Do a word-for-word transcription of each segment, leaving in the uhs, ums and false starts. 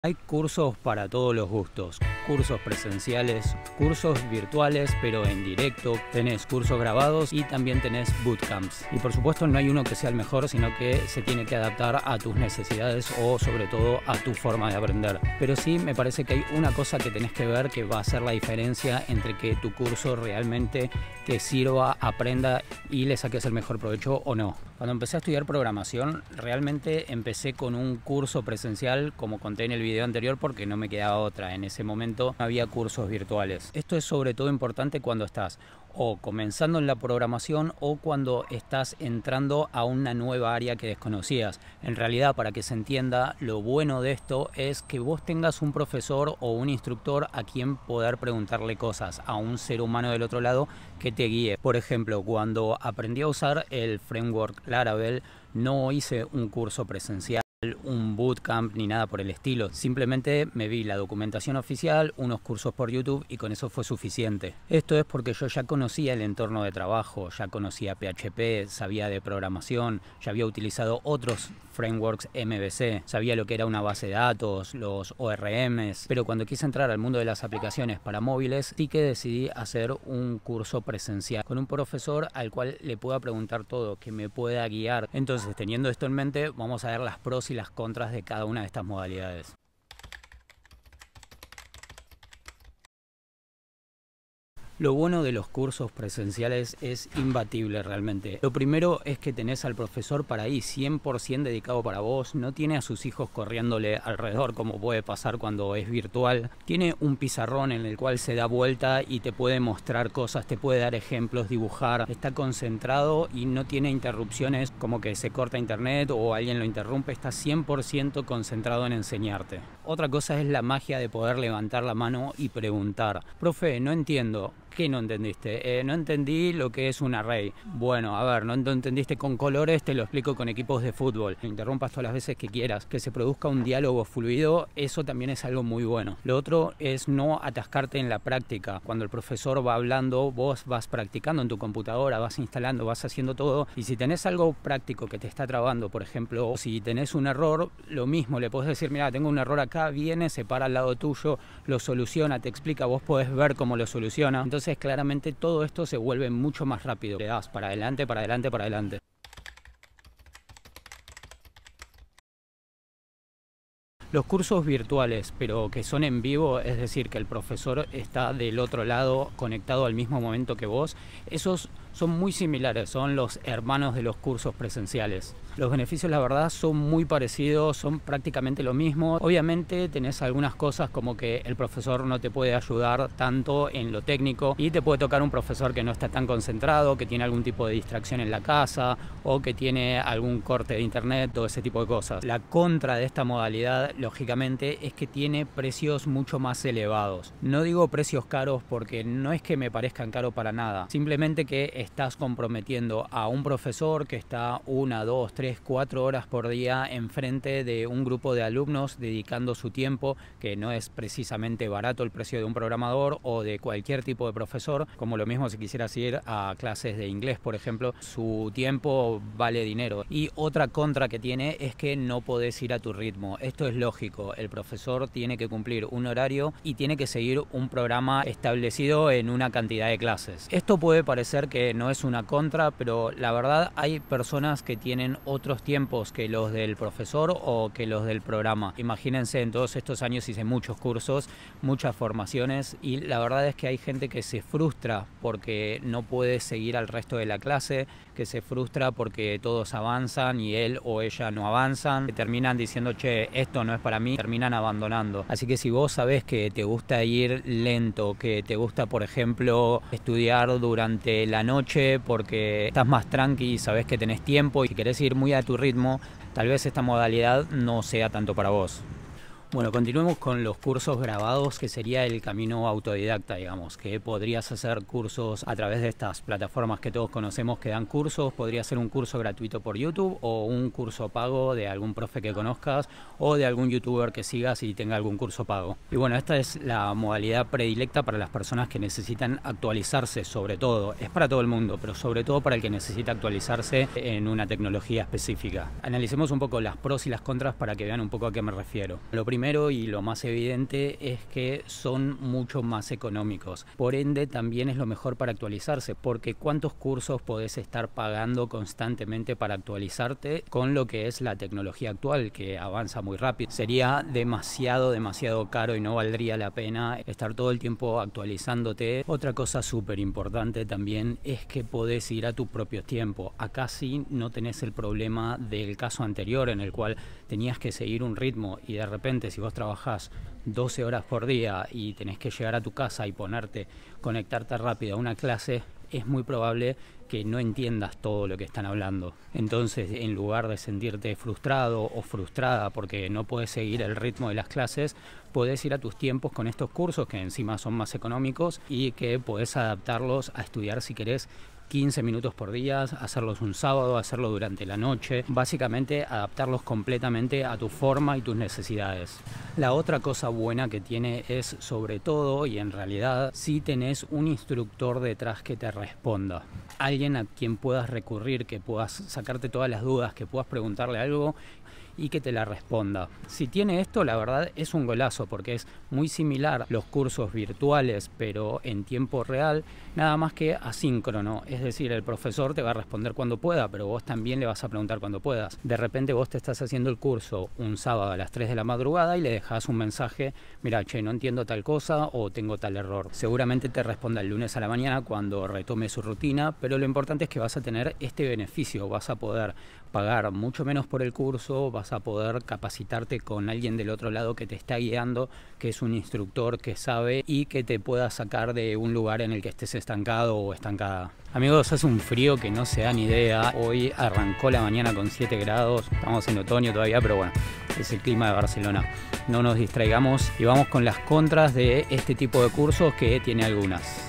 Hay cursos para todos los gustos, cursos presenciales, cursos virtuales pero en directo, tenés cursos grabados y también tenés bootcamps. Y por supuesto no hay uno que sea el mejor, sino que se tiene que adaptar a tus necesidades o sobre todo a tu forma de aprender. Pero sí me parece que hay una cosa que tenés que ver que va a hacer la diferencia entre que tu curso realmente te sirva, aprenda y le saques el mejor provecho o no. Cuando empecé a estudiar programación, realmente empecé con un curso presencial, como conté en el video anterior, porque no me quedaba otra. En ese momento no había cursos virtuales. Esto es sobre todo importante cuando estás o comenzando en la programación o cuando estás entrando a una nueva área que desconocías. En realidad, para que se entienda, lo bueno de esto es que vos tengas un profesor o un instructor a quien poder preguntarle cosas, a un ser humano del otro lado que te guíe. Por ejemplo, cuando aprendí a usar el framework Laravel, no hice un curso presencial, un bootcamp ni nada por el estilo. Simplemente me vi la documentación oficial, unos cursos por YouTube y con eso fue suficiente. Esto es porque yo ya conocía el entorno de trabajo, ya conocía P H P, sabía de programación, ya había utilizado otros frameworks M V C, sabía lo que era una base de datos, los O R Ms, pero cuando quise entrar al mundo de las aplicaciones para móviles, sí que decidí hacer un curso presencial con un profesor al cual le pueda preguntar todo, que me pueda guiar. Entonces, teniendo esto en mente, vamos a ver las pros y las contras de cada una de estas modalidades. Lo bueno de los cursos presenciales es imbatible realmente. Lo primero es que tenés al profesor para ahí, cien por ciento dedicado para vos. No tiene a sus hijos corriéndole alrededor como puede pasar cuando es virtual. Tiene un pizarrón en el cual se da vuelta y te puede mostrar cosas, te puede dar ejemplos, dibujar. Está concentrado y no tiene interrupciones como que se corta internet o alguien lo interrumpe. Está cien por ciento concentrado en enseñarte. Otra cosa es la magia de poder levantar la mano y preguntar. Profe, no entiendo. ¿Qué no entendiste? Eh, no entendí lo que es un array. Bueno, a ver, no entendiste con colores, te lo explico con equipos de fútbol. Me interrumpas todas las veces que quieras. Que se produzca un diálogo fluido, eso también es algo muy bueno. Lo otro es no atascarte en la práctica. Cuando el profesor va hablando, vos vas practicando en tu computadora, vas instalando, vas haciendo todo. Y si tenés algo práctico que te está trabando, por ejemplo, si tenés un error, lo mismo, le podés decir, mira, tengo un error acá, viene, se para al lado tuyo, lo soluciona, te explica, vos podés ver cómo lo soluciona. Entonces, Entonces claramente todo esto se vuelve mucho más rápido. Le das para adelante, para adelante, para adelante. Los cursos virtuales, pero que son en vivo, es decir, que el profesor está del otro lado conectado al mismo momento que vos, esos son muy similares, son los hermanos de los cursos presenciales. Los beneficios, la verdad, son muy parecidos, son prácticamente lo mismo. Obviamente tenés algunas cosas como que el profesor no te puede ayudar tanto en lo técnico y te puede tocar un profesor que no está tan concentrado, que tiene algún tipo de distracción en la casa o que tiene algún corte de internet, todo ese tipo de cosas. La contra de esta modalidad, lógicamente, es que tiene precios mucho más elevados. No digo precios caros porque no es que me parezcan caros para nada, simplemente que estás comprometiendo a un profesor que está una, dos, tres, cuatro horas por día enfrente de un grupo de alumnos dedicando su tiempo, que no es precisamente barato el precio de un programador o de cualquier tipo de profesor, como lo mismo si quisieras ir a clases de inglés, por ejemplo, su tiempo vale dinero. Y otra contra que tiene es que no podés ir a tu ritmo. Esto es lógico, el profesor tiene que cumplir un horario y tiene que seguir un programa establecido en una cantidad de clases. Esto puede parecer que no es una contra, pero la verdad hay personas que tienen otros tiempos que los del profesor o que los del programa. Imagínense, en todos estos años hice muchos cursos, muchas formaciones y la verdad es que hay gente que se frustra porque no puede seguir al resto de la clase, que se frustra porque todos avanzan y él o ella no avanzan, que terminan diciendo, che, esto no es para mí, terminan abandonando. Así que si vos sabés que te gusta ir lento, que te gusta, por ejemplo, estudiar durante la noche porque estás más tranqui y sabés que tenés tiempo y querés ir muy a tu ritmo, tal vez esta modalidad no sea tanto para vos. Bueno, continuemos con los cursos grabados, que sería el camino autodidacta, digamos, que podrías hacer cursos a través de estas plataformas que todos conocemos que dan cursos. Podría ser un curso gratuito por YouTube o un curso pago de algún profe que conozcas o de algún youtuber que sigas y tenga algún curso pago. Y bueno, esta es la modalidad predilecta para las personas que necesitan actualizarse, sobre todo. Es para todo el mundo, pero sobre todo para el que necesita actualizarse en una tecnología específica. Analicemos un poco las pros y las contras para que vean un poco a qué me refiero. Lo primero primero y lo más evidente es que son mucho más económicos. Por ende, también es lo mejor para actualizarse, porque ¿cuántos cursos podés estar pagando constantemente para actualizarte con lo que es la tecnología actual, que avanza muy rápido? Sería demasiado, demasiado caro y no valdría la pena estar todo el tiempo actualizándote. Otra cosa súper importante también es que podés ir a tu propio tiempo. Acá sí no tenés el problema del caso anterior en el cual tenías que seguir un ritmo y de repente si vos trabajás doce horas por día y tenés que llegar a tu casa y ponerte, conectarte rápido a una clase, es muy probable que no entiendas todo lo que están hablando. Entonces, en lugar de sentirte frustrado o frustrada porque no puedes seguir el ritmo de las clases, podés ir a tus tiempos con estos cursos que encima son más económicos y que podés adaptarlos a estudiar si querés quince minutos por día, hacerlos un sábado, hacerlo durante la noche, básicamente adaptarlos completamente a tu forma y tus necesidades. La otra cosa buena que tiene es, sobre todo, y en realidad, si tenés un instructor detrás que te responda. Alguien a quien puedas recurrir, que puedas sacarte todas las dudas, que puedas preguntarle algo y que te la responda. Si tiene esto, la verdad es un golazo, porque es muy similar a los cursos virtuales, pero en tiempo real, nada más que asíncrono. Es decir, el profesor te va a responder cuando pueda, pero vos también le vas a preguntar cuando puedas. De repente vos te estás haciendo el curso un sábado a las tres de la madrugada y le dejás un mensaje: mira, che, no entiendo tal cosa o tengo tal error. Seguramente te responda el lunes a la mañana cuando retome su rutina, pero lo importante es que vas a tener este beneficio. Vas a poder pagar mucho menos por el curso, vas a poder capacitarte con alguien del otro lado que te está guiando, que es un instructor que sabe y que te pueda sacar de un lugar en el que estés estancado o estancada. Amigos, hace un frío que no se dan idea. Hoy arrancó la mañana con siete grados, estamos en otoño todavía, pero bueno, es el clima de Barcelona. No nos distraigamos y vamos con las contras de este tipo de cursos, que tiene algunas.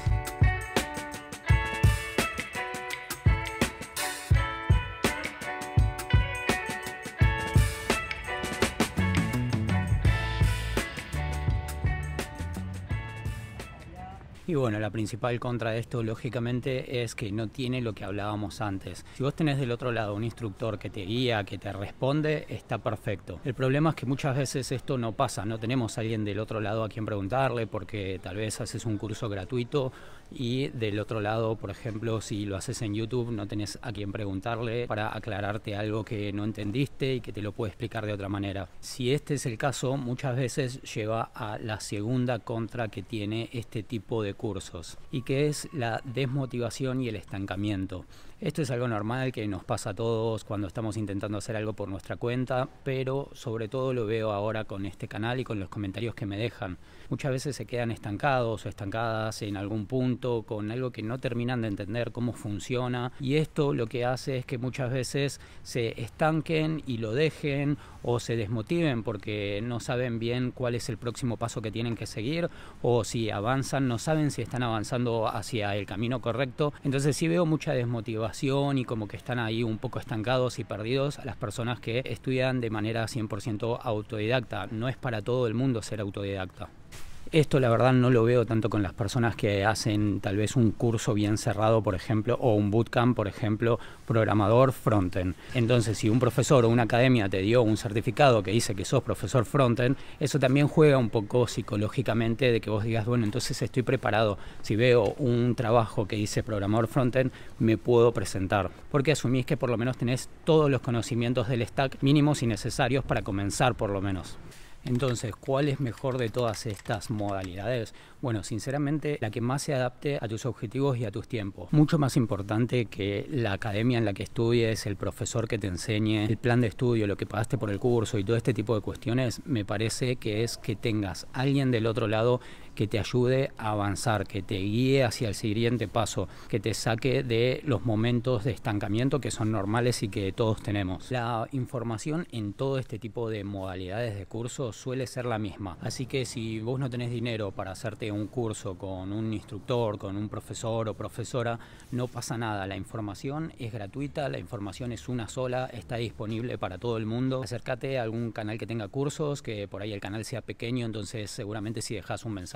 Y bueno, la principal contra de esto, lógicamente, es que no tiene lo que hablábamos antes. Si vos tenés del otro lado un instructor que te guía, que te responde, está perfecto. El problema es que muchas veces esto no pasa, no tenemos a alguien del otro lado a quien preguntarle, porque tal vez haces un curso gratuito y del otro lado, por ejemplo, si lo haces en YouTube, no tenés a quien preguntarle para aclararte algo que no entendiste y que te lo puede explicar de otra manera. Si este es el caso, muchas veces lleva a la segunda contra que tiene este tipo de cursos, y que es la desmotivación y el estancamiento. Esto es algo normal que nos pasa a todos cuando estamos intentando hacer algo por nuestra cuenta, pero sobre todo lo veo ahora con este canal y con los comentarios que me dejan. Muchas veces se quedan estancados o estancadas en algún punto con algo que no terminan de entender cómo funciona, y esto lo que hace es que muchas veces se estanquen y lo dejen o se desmotiven porque no saben bien cuál es el próximo paso que tienen que seguir, o si avanzan no saben si están avanzando hacia el camino correcto. Entonces sí veo mucha desmotivación y como que están ahí un poco estancados y perdidos a las personas que estudian de manera cien por ciento autodidacta. No es para todo el mundo ser autodidacta. Esto la verdad no lo veo tanto con las personas que hacen tal vez un curso bien cerrado, por ejemplo, o un bootcamp, por ejemplo, programador frontend. Entonces, si un profesor o una academia te dio un certificado que dice que sos profesor frontend, eso también juega un poco psicológicamente de que vos digas, bueno, entonces estoy preparado. Si veo un trabajo que dice programador frontend, me puedo presentar. Porque asumís que por lo menos tenés todos los conocimientos del stack mínimos y necesarios para comenzar por lo menos. Entonces, ¿cuál es mejor de todas estas modalidades? Bueno, sinceramente, la que más se adapte a tus objetivos y a tus tiempos. Mucho más importante que la academia en la que estudies, el profesor que te enseñe, el plan de estudio, lo que pagaste por el curso y todo este tipo de cuestiones, me parece que es que tengas a alguien del otro lado que te ayude a avanzar, que te guíe hacia el siguiente paso, que te saque de los momentos de estancamiento que son normales y que todos tenemos. La información en todo este tipo de modalidades de cursos suele ser la misma, así que si vos no tenés dinero para hacerte un curso con un instructor, con un profesor o profesora, no pasa nada. La información es gratuita, la información es una sola, está disponible para todo el mundo. Acércate a algún canal que tenga cursos, que por ahí el canal sea pequeño, entonces seguramente si dejas un mensaje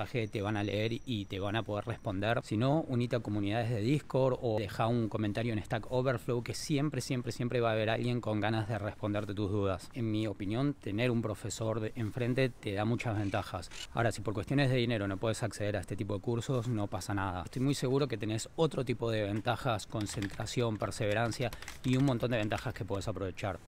mensaje, te van a leer y te van a poder responder. Si no, unite a comunidades de Discord o deja un comentario en Stack Overflow, que siempre, siempre, siempre va a haber alguien con ganas de responderte tus dudas. En mi opinión, tener un profesor de enfrente te da muchas ventajas. Ahora, si por cuestiones de dinero no puedes acceder a este tipo de cursos, no pasa nada. Estoy muy seguro que tenés otro tipo de ventajas, concentración, perseverancia y un montón de ventajas que puedes aprovechar.